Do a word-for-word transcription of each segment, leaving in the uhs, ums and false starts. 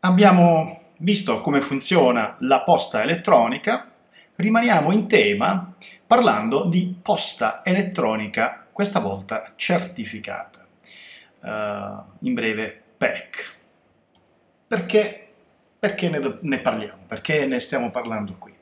abbiamo visto come funziona la posta elettronica, rimaniamo in tema parlando di posta elettronica, questa volta certificata, uh, in breve P E C. Perché, perché ne, ne parliamo? Perché ne stiamo parlando qui?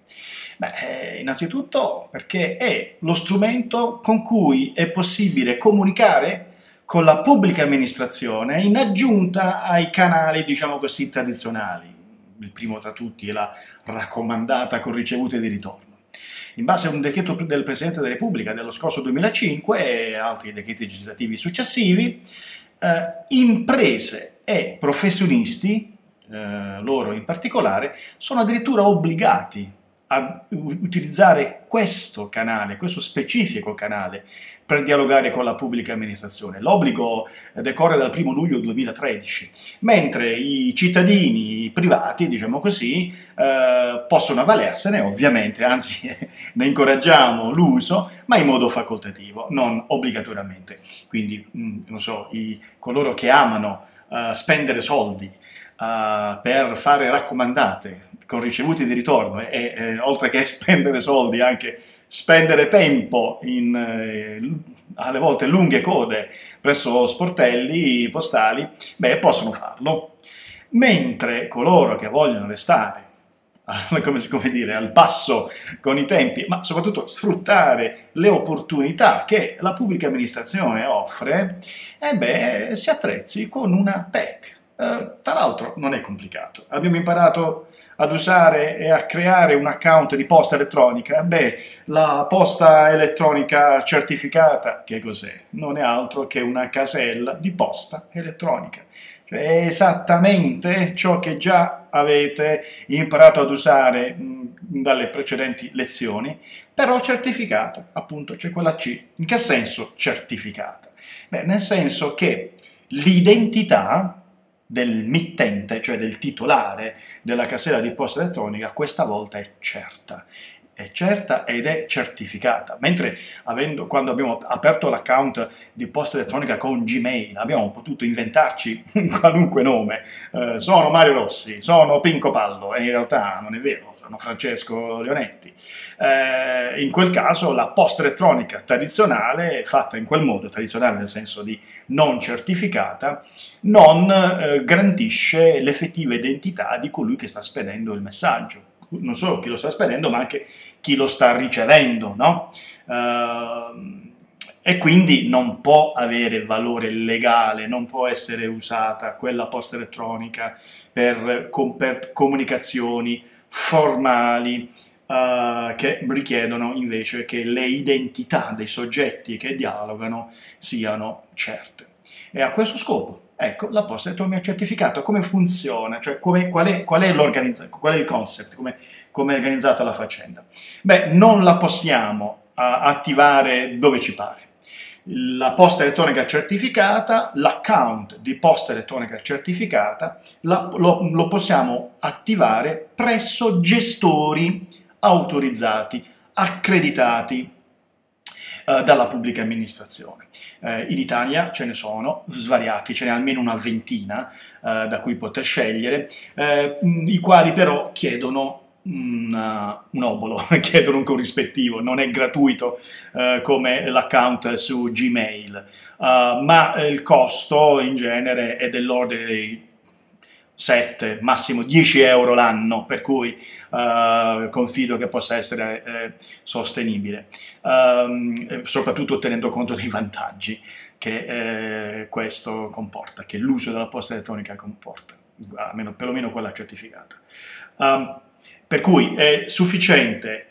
Beh, innanzitutto perché è lo strumento con cui è possibile comunicare con la pubblica amministrazione in aggiunta ai canali, diciamo così, tradizionali. Il primo tra tutti è la raccomandata con ricevute di ritorno. In base a un decreto del Presidente della Repubblica dello scorso duemilacinque e altri decreti legislativi successivi, eh, imprese e professionisti, eh, loro in particolare, sono addirittura obbligati a utilizzare questo canale, questo specifico canale, per dialogare con la pubblica amministrazione. L'obbligo decorre dal primo luglio duemilatredici, mentre i cittadini privati, diciamo così, eh, possono avvalersene, ovviamente, anzi ne incoraggiamo l'uso, ma in modo facoltativo, non obbligatoriamente. Quindi, mh, non so, i, coloro che amano uh, spendere soldi uh, per fare raccomandate con ricevuti di ritorno e, e oltre che spendere soldi anche spendere tempo in eh, alle volte lunghe code presso sportelli postali, beh, possono farlo. Mentre coloro che vogliono restare come, come dire, al passo con i tempi, ma soprattutto sfruttare le opportunità che la pubblica amministrazione offre, eh beh, si attrezzi con una P E C. Eh, tra l'altro non è complicato. Abbiamo imparato ad usare e a creare un account di posta elettronica. Beh, la posta elettronica certificata, che cos'è? Non è altro che una casella di posta elettronica. Cioè è esattamente ciò che già avete imparato ad usare mh, dalle precedenti lezioni, però certificata, appunto, c'è quella C. In che senso certificata? Beh, nel senso che l'identità del mittente, cioè del titolare della casella di posta elettronica, questa volta è certa. È certa ed è certificata, mentre avendo, quando abbiamo aperto l'account di posta elettronica con Gmail abbiamo potuto inventarci qualunque nome, eh, sono Mario Rossi, sono Pinco Pallo, e in realtà non è vero, sono Francesco Leonetti. Eh, in quel caso la posta elettronica tradizionale, fatta in quel modo, tradizionale nel senso di non certificata, non eh, garantisce l'effettiva identità di colui che sta spedendo il messaggio. Non solo chi lo sta spedendo, ma anche chi lo sta ricevendo, no? Uh, e quindi non può avere valore legale, non può essere usata quella posta elettronica per, com per comunicazioni formali uh, che richiedono invece che le identità dei soggetti che dialogano siano certe. E a questo scopo, ecco, la posta elettronica certificata, come funziona, cioè come, qual è, qual è l'organizzazione, qual è il concept, come, come è organizzata la faccenda? Beh, non la possiamo uh, attivare dove ci pare. La posta elettronica certificata, l'account di posta elettronica certificata, la, lo, lo possiamo attivare presso gestori autorizzati, accreditati uh, dalla pubblica amministrazione. Eh, in Italia ce ne sono svariati, ce n'è almeno una ventina eh, da cui poter scegliere, eh, i quali però chiedono un, un obolo, chiedono un corrispettivo, non è gratuito eh, come l'account su Gmail, uh, ma il costo in genere è dell'ordine dei sette, massimo dieci euro l'anno, per cui uh, confido che possa essere eh, sostenibile, um, soprattutto tenendo conto dei vantaggi che eh, questo comporta, che l'uso della posta elettronica comporta, almeno, perlomeno quella certificata. Um, per cui è sufficiente,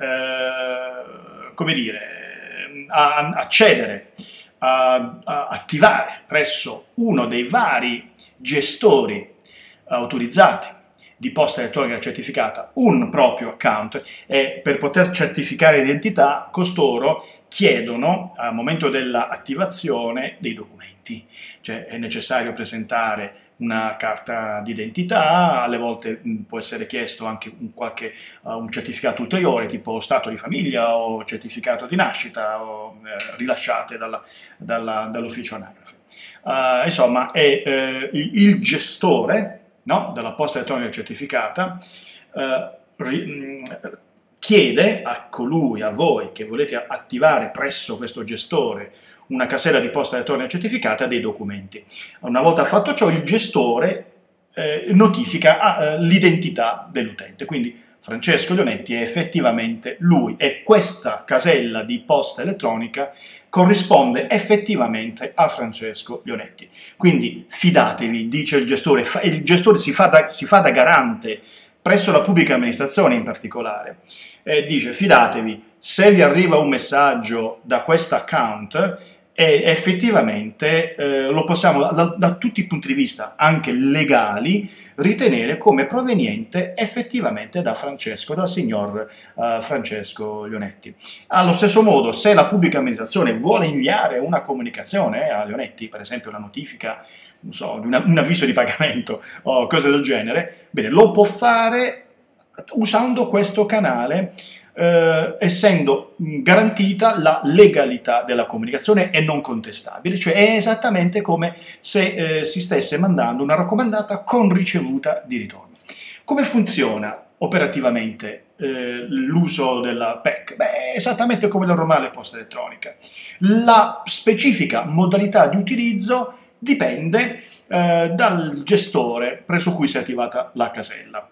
eh, come dire, a, a accedere, a, a attivare presso uno dei vari gestori autorizzati di posta elettronica certificata un proprio account, e per poter certificare l'identità costoro chiedono al momento dell'attivazione dei documenti, cioè è necessario presentare una carta d'identità, alle volte mh, può essere chiesto anche un, qualche, uh, un certificato ulteriore tipo stato di famiglia o certificato di nascita o eh, rilasciate dalla, dalla, dall'ufficio anagrafe. Uh, insomma è eh, il gestore no? Della posta elettronica certificata, eh, ri, chiede a colui, a voi che volete attivare presso questo gestore una casella di posta elettronica certificata dei documenti. Una volta fatto ciò, il gestore eh, notifica eh, l'identità dell'utente, quindi Francesco Leonetti è effettivamente lui e questa casella di posta elettronica corrisponde effettivamente a Francesco Leonetti. Quindi fidatevi, dice il gestore, il gestore si fa da, si fa da garante presso la pubblica amministrazione in particolare, e dice fidatevi, se vi arriva un messaggio da questo account, e effettivamente eh, lo possiamo da, da tutti i punti di vista, anche legali, ritenere come proveniente effettivamente da Francesco, dal signor uh, Francesco Leonetti. Allo stesso modo, se la pubblica amministrazione vuole inviare una comunicazione a Leonetti, per esempio una notifica, non so, una, un avviso di pagamento o cose del genere, bene, lo può fare usando questo canale, Eh, essendo garantita la legalità della comunicazione e non contestabile, cioè è esattamente come se eh, si stesse mandando una raccomandata con ricevuta di ritorno. Come funziona operativamente eh, l'uso della P E C? Beh, è esattamente come la normale posta elettronica. La specifica modalità di utilizzo dipende eh, dal gestore presso cui si è attivata la casella.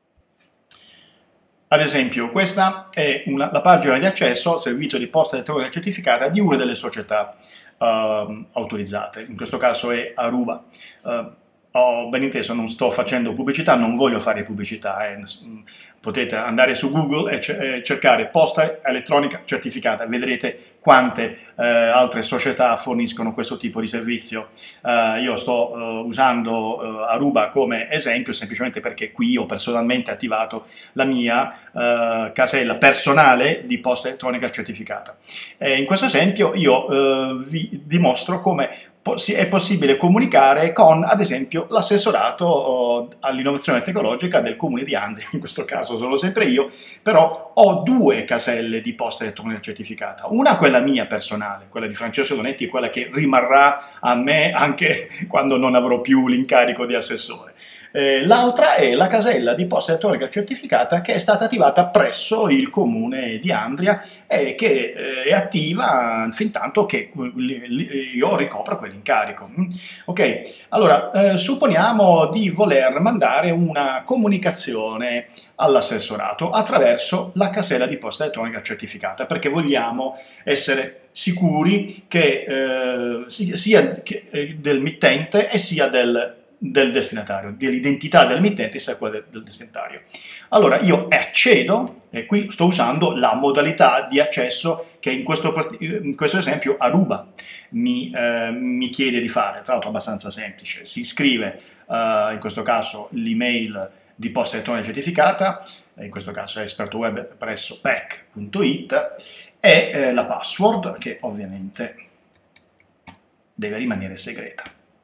Ad esempio, questa è una, la pagina di accesso al servizio di posta elettronica certificata di una delle società uh, autorizzate, in questo caso è Aruba. Uh, oh, ben inteso, non sto facendo pubblicità, non voglio fare pubblicità, eh. Potete andare su Google e cercare posta elettronica certificata, vedrete quante eh, altre società forniscono questo tipo di servizio. Uh, io sto uh, usando uh, Aruba come esempio semplicemente perché qui ho personalmente attivato la mia uh, casella personale di posta elettronica certificata. E in questo esempio io uh, vi dimostro come è possibile comunicare con, ad esempio, l'assessorato all'innovazione tecnologica del comune di Andria, in questo caso sono sempre io, però ho due caselle di posta elettronica certificata, una quella mia personale, quella di Francesco Leonetti, quella che rimarrà a me anche quando non avrò più l'incarico di assessore. Eh, L'altra è la casella di posta elettronica certificata che è stata attivata presso il comune di Andria e che eh, è attiva fin tanto che io ricopro quell'incarico. Ok, allora eh, supponiamo di voler mandare una comunicazione all'assessorato attraverso la casella di posta elettronica certificata perché vogliamo essere sicuri che eh, sia che, eh, del mittente e sia del del destinatario, dell'identità del mittente sia quella del, del destinatario. Allora io accedo, e qui sto usando la modalità di accesso che in questo, in questo esempio Aruba mi, eh, mi chiede di fare, tra l'altro abbastanza semplice. Si scrive eh, in questo caso l'email di posta elettronica certificata, in questo caso è esperto web presso P E C punto it, e eh, la password che ovviamente deve rimanere segreta.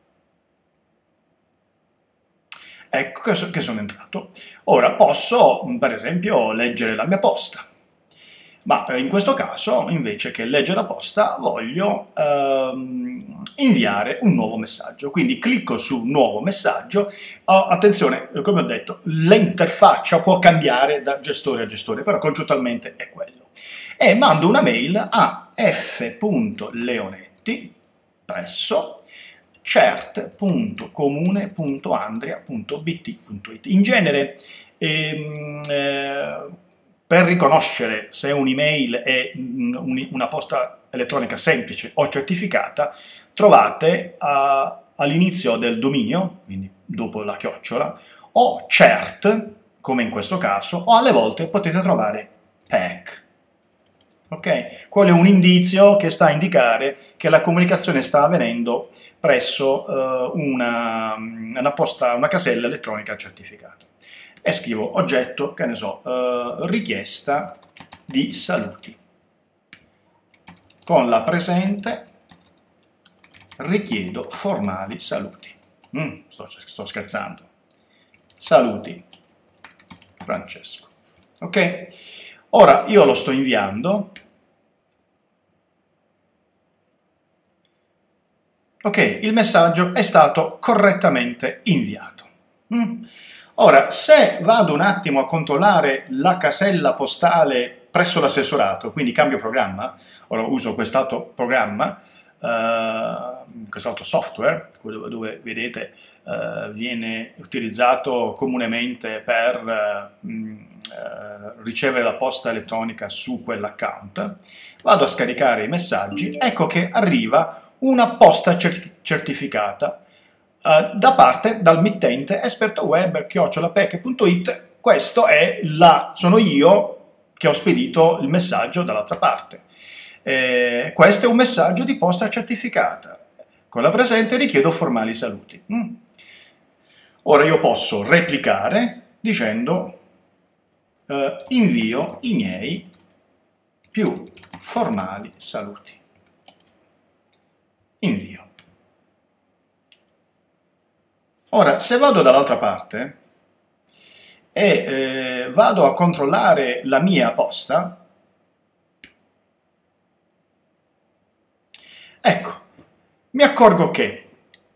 Ecco che sono entrato. Ora posso, per esempio, leggere la mia posta, ma in questo caso, invece che leggere la posta, voglio ehm, inviare un nuovo messaggio. Quindi clicco su nuovo messaggio. Oh, attenzione, come ho detto, l'interfaccia può cambiare da gestore a gestore, però concettualmente è quello. E mando una mail a f punto leonetti presso cert punto comune punto andria punto b t punto it. In genere, ehm, eh, per riconoscere se un'email è una posta elettronica semplice o certificata, trovate all'inizio del dominio, quindi dopo la chiocciola, o cert, come in questo caso, o alle volte potete trovare P E C. Ok? Quello è un indizio che sta a indicare che la comunicazione sta avvenendo presso uh, una, una, posta, una casella elettronica certificata. E scrivo oggetto, che ne so, uh, richiesta di saluti. Con la presente richiedo formali saluti. Mm, sto, sto scherzando. Saluti Francesco. Ok? Ora io lo sto inviando. Ok, il messaggio è stato correttamente inviato. Mm. Ora, se vado un attimo a controllare la casella postale presso l'assessorato, quindi cambio programma, ora uso quest'altro programma, uh, quest'altro software, dove, dove vedete uh, viene utilizzato comunemente per uh, uh, ricevere la posta elettronica su quell'account, vado a scaricare i messaggi, ecco che arriva una posta cer- certificata Uh, da parte dal mittente espertoweb chiocciola pec punto it. Questo è la, sono io che ho spedito il messaggio dall'altra parte. Eh, questo è un messaggio di posta certificata. Con la presente richiedo formali saluti. Mm. Ora io posso replicare dicendo uh, invio i miei più formali saluti. Invio. Ora, se vado dall'altra parte e eh, vado a controllare la mia posta, ecco, mi accorgo che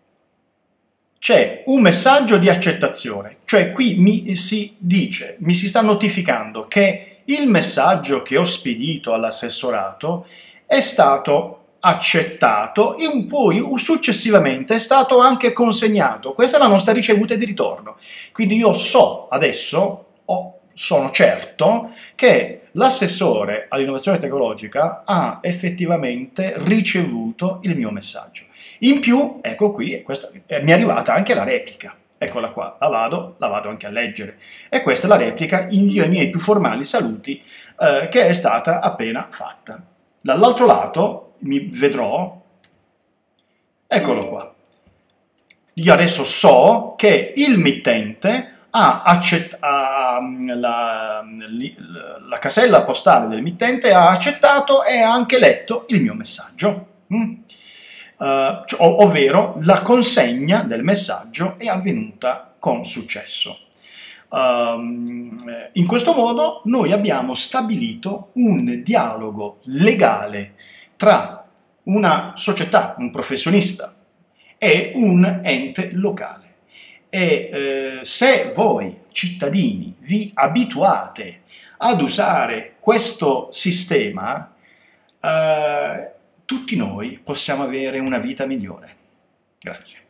c'è un messaggio di accettazione, cioè qui mi si dice, mi si sta notificando che il messaggio che ho spedito all'assessorato è stato accettato e poi successivamente è stato anche consegnato. Questa è la nostra ricevuta di ritorno. Quindi io so adesso, o sono certo, che l'assessore all'innovazione tecnologica ha effettivamente ricevuto il mio messaggio. In più, ecco qui, questa, eh, mi è arrivata anche la replica. Eccola qua, la vado, la vado anche a leggere. E questa è la replica, invio i miei più formali saluti, eh, che è stata appena fatta. Dall'altro lato mi vedrò, eccolo qua. Io adesso so che il mittente ha accettato, la, la casella postale del mittente ha accettato e ha anche letto il mio messaggio. Mm? Uh, cioè, ovvero la consegna del messaggio è avvenuta con successo. Um, in questo modo noi abbiamo stabilito un dialogo legale tra una società, un professionista e un ente locale. E eh, se voi cittadini vi abituate ad usare questo sistema, eh, tutti noi possiamo avere una vita migliore. Grazie.